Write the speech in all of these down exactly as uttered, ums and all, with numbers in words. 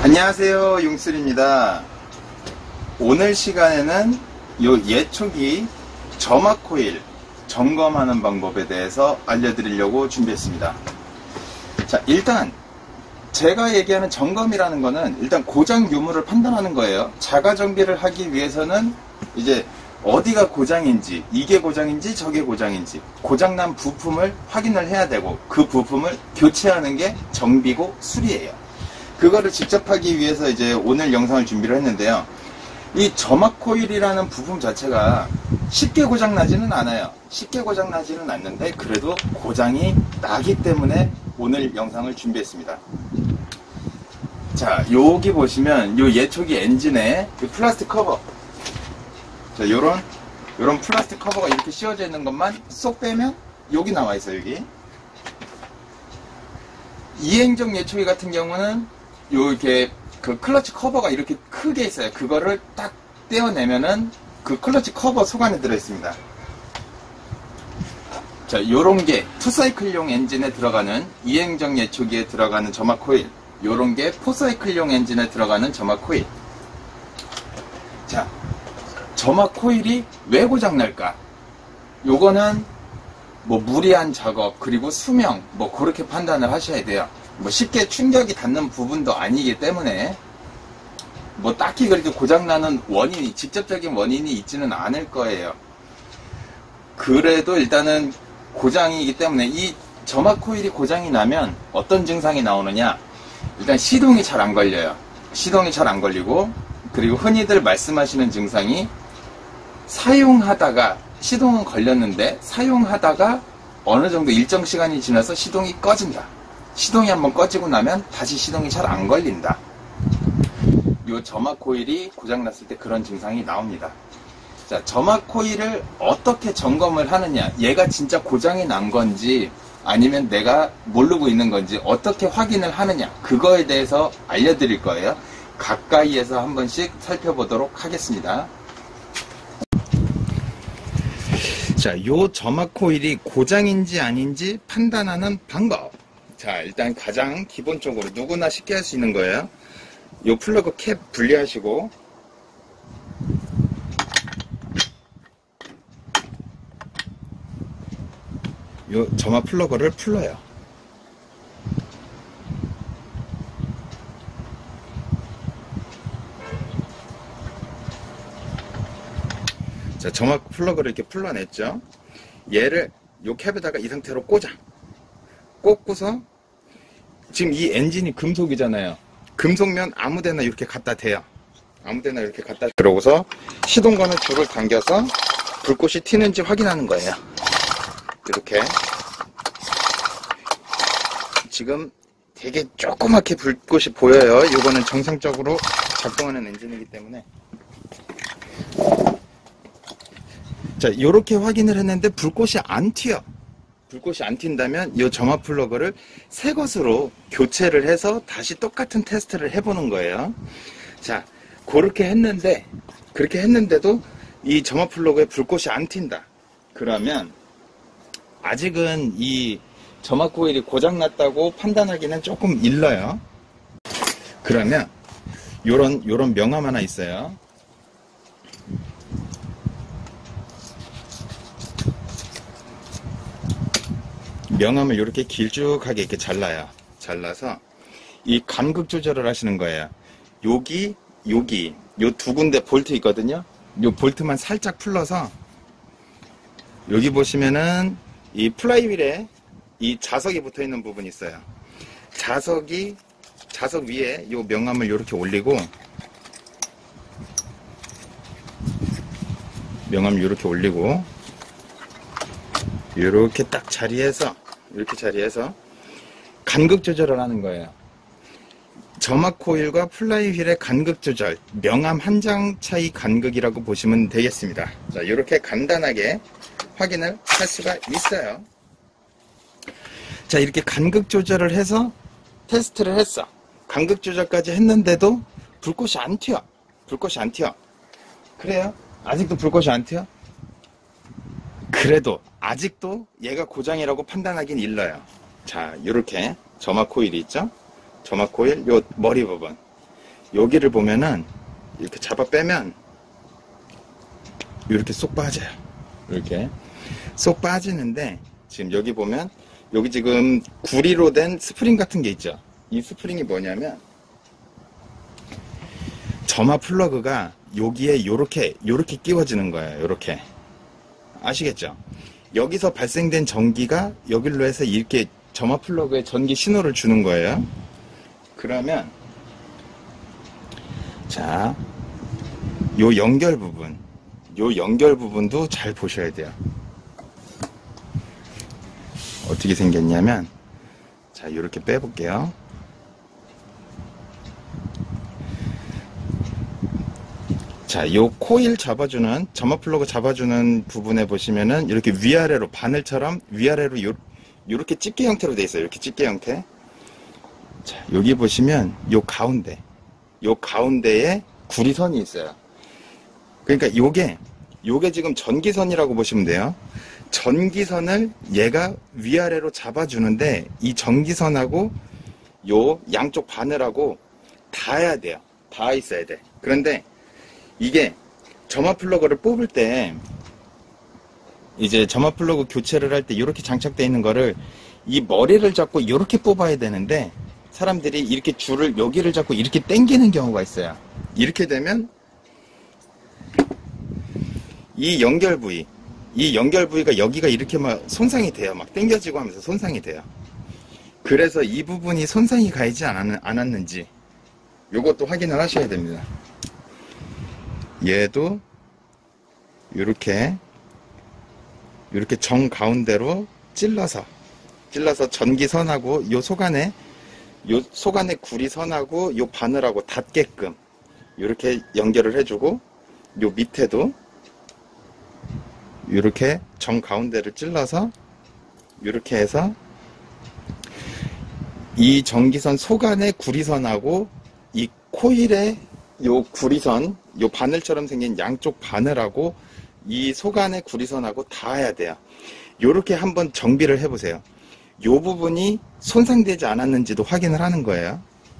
안녕하세요, 융슬입니다. 오늘 시간에는 요 예초기 점막 코일 점검하는 방법에 대해서 알려드리려고 준비했습니다. 자, 일단 제가 얘기하는 점검이라는 거는 일단 고장 유무를 판단하는 거예요. 자가 정비를 하기 위해서는 이제 어디가 고장인지, 이게 고장인지 저게 고장인지 고장난 부품을 확인을 해야 되고, 그 부품을 교체하는 게 정비고 수리예요. 그거를 직접 하기 위해서 이제 오늘 영상을 준비를 했는데요. 이 점막 코일이라는 부품 자체가 쉽게 고장 나지는 않아요. 쉽게 고장 나지는 않는데 그래도 고장이 나기 때문에 오늘 영상을 준비했습니다. 자, 여기 보시면 요 예초기 엔진에 그 플라스틱 커버, 자, 요런 요런 플라스틱 커버가 이렇게 씌워져 있는 것만 쏙 빼면 여기 나와 있어요. 여기 이행정 예초기 같은 경우는 요 이렇게 그 클러치 커버가 이렇게 크게 있어요. 그거를 딱 떼어내면은 그 클러치 커버 속 안에 들어 있습니다. 자, 요런 게 투사이클용 엔진에 들어가는 이행정 예초기에 들어가는 점막 코일, 요런 게 포사이클용 엔진에 들어가는 점막 코일. 자, 점막 코일이 왜 고장 날까? 요거는 뭐 무리한 작업 그리고 수명 뭐 그렇게 판단을 하셔야 돼요. 뭐 쉽게 충격이 닿는 부분도 아니기 때문에 뭐 딱히 그렇게 고장나는 원인이, 직접적인 원인이 있지는 않을 거예요. 그래도 일단은 고장이기 때문에 이 점막 코일이 고장이 나면 어떤 증상이 나오느냐, 일단 시동이 잘 안 걸려요. 시동이 잘 안 걸리고, 그리고 흔히들 말씀하시는 증상이 사용하다가 시동은 걸렸는데 사용하다가 어느 정도 일정 시간이 지나서 시동이 꺼진다. 시동이 한번 꺼지고 나면 다시 시동이 잘 안 걸린다. 요 점막 코일이 고장났을 때 그런 증상이 나옵니다. 자, 점막 코일을 어떻게 점검을 하느냐, 얘가 진짜 고장이 난 건지 아니면 내가 모르고 있는 건지 어떻게 확인을 하느냐, 그거에 대해서 알려드릴 거예요. 가까이에서 한 번씩 살펴보도록 하겠습니다. 자, 요 점막 코일이 고장인지 아닌지 판단하는 방법. 자, 일단 가장 기본적으로 누구나 쉽게 할 수 있는 거예요. 요 플러그 캡 분리하시고, 요 점막 플러그를 풀러요. 자, 점막 플러그를 이렇게 풀러냈죠. 얘를 요 캡에다가 이 상태로 꽂아. 꽂고서, 지금 이 엔진이 금속이잖아요. 금속면 아무데나 이렇게 갖다 대요. 아무데나 이렇게 갖다, 그러고서 시동 거는 줄을 당겨서 불꽃이 튀는지 확인하는 거예요. 이렇게 지금 되게 조그맣게 불꽃이 보여요. 이거는 정상적으로 작동하는 엔진이기 때문에. 자, 이렇게 확인을 했는데 불꽃이 안 튀어. 불꽃이 안 튄다면 이 점막 플러그를 새 것으로 교체를 해서 다시 똑같은 테스트를 해보는 거예요. 자, 그렇게 했는데, 그렇게 했는데도 이 점막 플러그에 불꽃이 안 튄다. 그러면 아직은 이 점막 코일이 고장났다고 판단하기는 조금 일러요. 그러면 요런 요런 명암 하나 있어요. 명암을 이렇게 길쭉하게 이렇게 잘라요. 잘라서 이 간극 조절을 하시는 거예요. 여기, 여기, 요 두 군데 볼트 있거든요. 요 볼트만 살짝 풀러서, 여기 보시면은 이 플라이휠에 이 자석이 붙어 있는 부분이 있어요. 자석이, 자석 위에 요 명암을 이렇게 올리고, 명암을 이렇게 올리고, 이렇게 딱 자리해서, 이렇게 자리해서 간극 조절을 하는 거예요. 점막 코일과 플라이휠의 간극 조절, 명암 한 장 차이 간극이라고 보시면 되겠습니다. 자, 이렇게 간단하게 확인을 할 수가 있어요. 자, 이렇게 간극 조절을 해서 테스트를 했어. 간극 조절까지 했는데도 불꽃이 안 튀어. 불꽃이 안 튀어. 그래요? 아직도 불꽃이 안 튀어? 그래도 아직도 얘가 고장이라고 판단하긴 일러요. 자, 이렇게 점막 코일이 있죠? 점막 코일 요 머리 부분, 여기를 보면은 이렇게 잡아 빼면 이렇게 쏙 빠져요. 이렇게 쏙 빠지는데 지금 여기 보면 여기 지금 구리로 된 스프링 같은 게 있죠. 이 스프링이 뭐냐면 점화 플러그가 여기에 요렇게 요렇게 끼워지는 거예요. 요렇게 아시겠죠? 여기서 발생된 전기가 여기로 해서 이렇게 점화 플러그에 전기 신호를 주는 거예요. 그러면 자, 요 연결 부분, 요 연결 부분도 잘 보셔야 돼요. 어떻게 생겼냐면, 자, 요렇게 빼볼게요. 자, 요 코일 잡아주는, 점화 플러그 잡아주는 부분에 보시면은, 이렇게 위아래로, 바늘처럼 위아래로 요, 요렇게 집게 형태로 돼 있어요. 이렇게 집게 형태. 자, 여기 보시면, 요 가운데, 요 가운데에 구리선이 있어요. 그러니까 요게, 요게 지금 전기선이라고 보시면 돼요. 전기선을 얘가 위아래로 잡아주는데 이 전기선하고 요 양쪽 바늘하고 닿아야 돼요. 닿아 있어야 돼. 그런데 이게 점화 플러그를 뽑을 때 이제 점화 플러그 교체를 할 때 이렇게 장착되어 있는 거를 이 머리를 잡고 이렇게 뽑아야 되는데 사람들이 이렇게 줄을 여기를 잡고 이렇게 당기는 경우가 있어요. 이렇게 되면 이 연결 부위 이 연결 부위가 여기가 이렇게 막 손상이 돼요. 막 당겨지고 하면서 손상이 돼요. 그래서 이 부분이 손상이 가지 않았는지 요것도 확인을 하셔야 됩니다. 얘도 이렇게 이렇게 정 가운데로 찔러서 찔러서 전기선하고 요 속안에 요 속안에 구리선하고 요 바늘하고 닿게끔 이렇게 연결을 해주고 요 밑에도 이렇게 정 가운데를 찔러서 이렇게 해서 이 전기선 속안의 구리선하고 이 코일의 요 구리선, 요 바늘처럼 생긴 양쪽 바늘하고 이 속안의 구리선하고 닿아야 돼요. 요렇게 한번 정비를 해보세요. 요 부분이 손상되지 않았는지도 확인을 하는 거예요.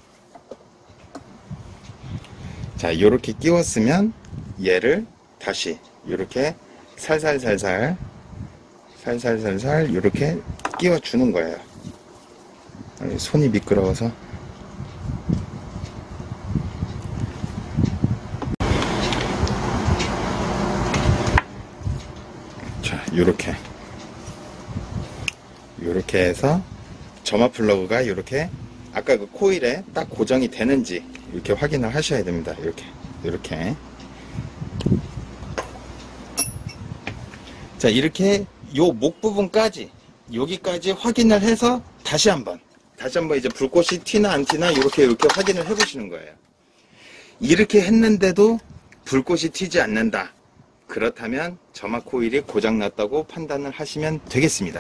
자, 요렇게 끼웠으면 얘를 다시 요렇게 살살살살 살살살살 이렇게 끼워주는 거예요. 손이 미끄러워서 자, 요렇게 요렇게 해서 점화 플러그가 이렇게 아까 그 코일에 딱 고정이 되는지 이렇게 확인을 하셔야 됩니다. 이렇게 이렇게 자, 이렇게 요 목 부분까지 여기까지 확인을 해서 다시 한번 다시 한번 이제 불꽃이 튀나 안 튀나 이렇게 이렇게 확인을 해 보시는 거예요. 이렇게 했는데도 불꽃이 튀지 않는다. 그렇다면 점화 코일이 고장났다고 판단을 하시면 되겠습니다.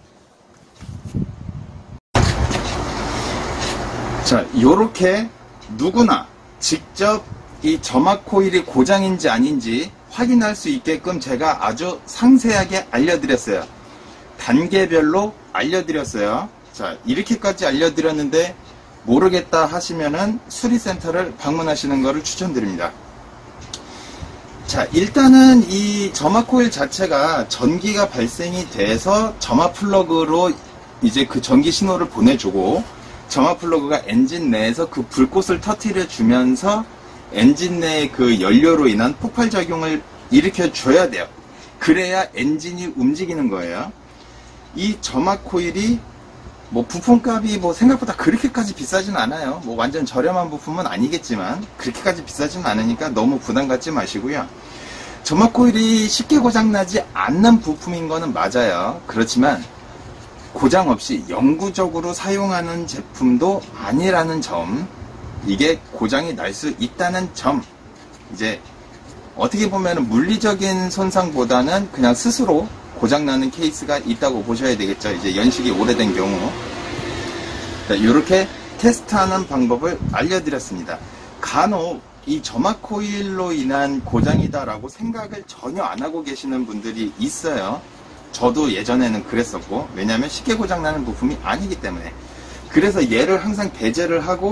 자, 요렇게 누구나 직접 이 점화 코일이 고장인지 아닌지 확인할 수 있게끔 제가 아주 상세하게 알려드렸어요. 단계별로 알려드렸어요. 자, 이렇게까지 알려드렸는데 모르겠다 하시면은 수리센터를 방문하시는 것을 추천드립니다. 자, 일단은 이 점화 코일 자체가 전기가 발생이 돼서 점화 플러그로 이제 그 전기 신호를 보내주고 점화 플러그가 엔진 내에서 그 불꽃을 터뜨려 주면서 엔진 내의 그 연료로 인한 폭발작용을 일으켜 줘야 돼요. 그래야 엔진이 움직이는 거예요. 이 점화 코일이 뭐 부품값이 뭐 생각보다 그렇게까지 비싸진 않아요. 뭐 완전 저렴한 부품은 아니겠지만 그렇게까지 비싸진 않으니까 너무 부담 갖지 마시고요. 점화 코일이 쉽게 고장나지 않는 부품인 거는 맞아요. 그렇지만 고장 없이 영구적으로 사용하는 제품도 아니라는 점, 이게 고장이 날 수 있다는 점, 이제 어떻게 보면 물리적인 손상보다는 그냥 스스로 고장나는 케이스가 있다고 보셔야 되겠죠. 이제 연식이 오래된 경우. 자, 이렇게 테스트하는 방법을 알려드렸습니다. 간혹 이 점화 코일로 인한 고장이다 라고 생각을 전혀 안 하고 계시는 분들이 있어요. 저도 예전에는 그랬었고, 왜냐하면 쉽게 고장나는 부품이 아니기 때문에. 그래서 얘를 항상 배제를 하고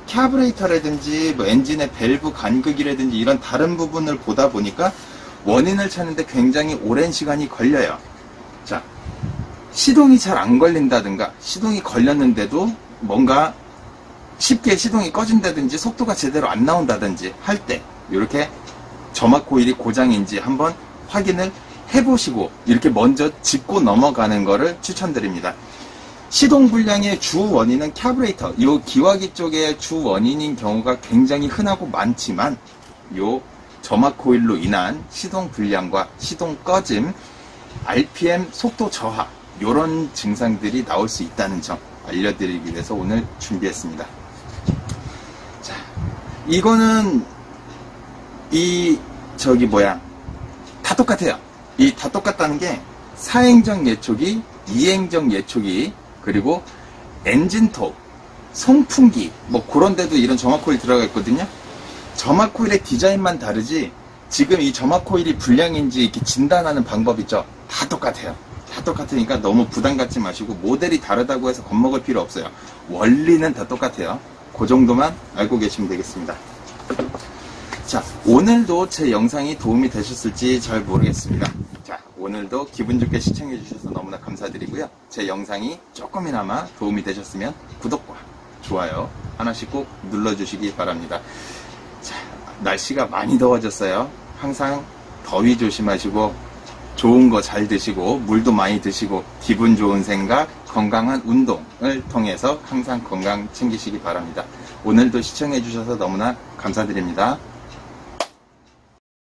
카브레이터라든지 뭐 엔진의 밸브 간극이라든지 이런 다른 부분을 보다 보니까 원인을 찾는데 굉장히 오랜 시간이 걸려요. 자, 시동이 잘 안 걸린다든가 시동이 걸렸는데도 뭔가 쉽게 시동이 꺼진다든지 속도가 제대로 안 나온다든지 할 때 이렇게 점막 코일이 고장인지 한번 확인을 해보시고 이렇게 먼저 짚고 넘어가는 거를 추천드립니다. 시동 불량의 주 원인은 카브레이터, 요 기화기 쪽의 주 원인인 경우가 굉장히 흔하고 많지만 요 점막 코일로 인한 시동 불량과 시동 꺼짐, 알피엠 속도 저하 요런 증상들이 나올 수 있다는 점 알려드리기 위해서 오늘 준비했습니다. 자, 이거는 이 저기 뭐야 다 똑같아요. 이 다 똑같다는 게 사행정 예초기, 이행정 예초기, 그리고 엔진톱, 송풍기 뭐 그런 데도 이런 점막 코일 들어가 있거든요. 점막 코일의 디자인만 다르지 지금 이 점막 코일이 불량인지 이렇게 진단하는 방법 있죠. 다 똑같아요. 다 똑같으니까 너무 부담 갖지 마시고 모델이 다르다고 해서 겁먹을 필요 없어요. 원리는 다 똑같아요. 그 정도만 알고 계시면 되겠습니다. 자, 오늘도 제 영상이 도움이 되셨을지 잘 모르겠습니다. 자, 오늘도 기분 좋게 시청해 주셔서 너무나 감사드리고요. 제 영상이 조금이나마 도움이 되셨으면 구독과 좋아요 하나씩 꼭 눌러주시기 바랍니다. 자, 날씨가 많이 더워졌어요. 항상 더위 조심하시고 좋은 거 잘 드시고 물도 많이 드시고 기분 좋은 생각, 건강한 운동을 통해서 항상 건강 챙기시기 바랍니다. 오늘도 시청해 주셔서 너무나 감사드립니다.